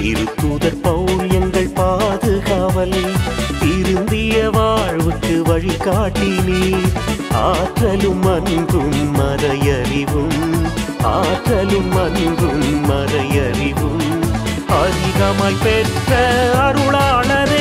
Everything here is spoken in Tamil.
திருத்தூதர் பவுல் எங்கள் பாதுகாவல் திருந்திய வாழ்வுக்கு வழிகாட்டினீர் ஆற்றலும் அன்பும் மறையறிவும் ஆற்றலும் அன்பும் மறையறிவும் அதிகமாய் பெற்ற அருளாளரே